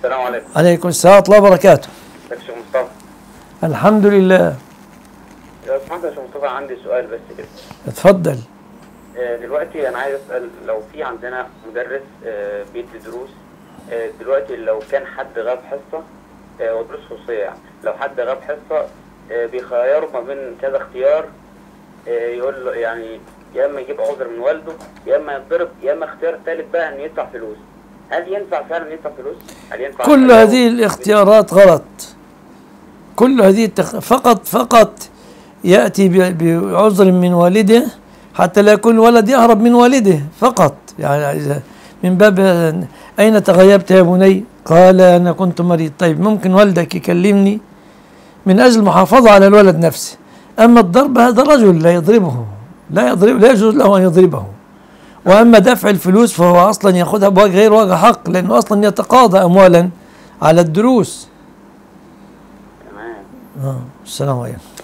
السلام عليكم. عليكم السلام ورحمة الله وبركاته. ازيك يا شيخ مصطفى؟ الحمد لله. لو سمحت يا شيخ مصطفى عندي سؤال بس كده. اتفضل. دلوقتي انا عايز اسال، لو في عندنا مدرس بيدي دروس، دلوقتي لو كان حد غاب حصه ودروس خصوصيه، يعني لو حد غاب حصه بيخيروا ما بين كذا اختيار، يقول له يعني يا اما يجيب عذر من والده، يا اما يتضرب، يا اما اختيار ثالث بقى ان يدفع فلوس. هل ينفع فعلا يدفع فلوس؟ هل ينفع؟ كل هذه الاختيارات غلط. كل هذه فقط يأتي بعذر من والده حتى لا يكون الولد يهرب من والده فقط. يعني من باب أين تغيبت يا بني؟ قال أنا كنت مريض. طيب ممكن والدك يكلمني من أجل المحافظة على الولد نفسه. أما الضرب هذا رجل لا يضربه، لا يجوز له أن يضربه. وأما دفع الفلوس فهو أصلا يأخذها بوجه غير وجه حق، لأنه أصلا يتقاضى أموالا على الدروس. تمام. السلام عليكم.